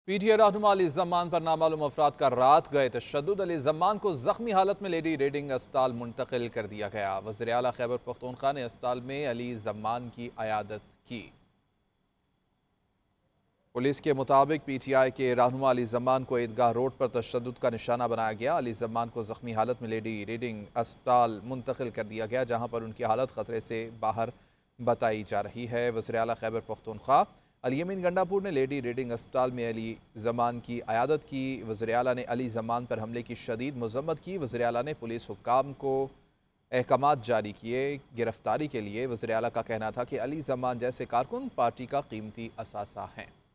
PTI रहनुमा अली ज़मान पर नामालूम अफराद का रात गए तशद्दुद। अली ज़मान को जख्मी हालत में लेडी रीडिंग अस्पताल मुंतकिल कर दिया गया। वज़ीर आला खैबर पख्तूनख्वा ने अस्पताल में अली ज़मान की अयादत की। पुलिस के मुताबिक पीटीआई के रहनुमा अली ज़मान को ईदगाह रोड पर तशद्दुद का निशाना बनाया गया। अली ज़मान को जख्मी हालत में लेडी रीडिंग अस्पताल मुंतकिल कर दिया गया, जहाँ पर उनकी हालत खतरे से बाहर बताई जा रही है। वज़ीर आला खैबर पख्तूनख्वा अली यमीन गंडापुर ने लेडी रीडिंग अस्पताल में अली ज़मान की अयादत की। वज़ीर आला ने अली ज़मान पर हमले की शदीद मज़म्मत की। वज़ीर आला ने पुलिस हुक्काम को अहकामात जारी किए। गिरफ्तारी के लिए वज़ीर आला का कहना था कि अली ज़मान जैसे कारकुन पार्टी का कीमती असासा हैं।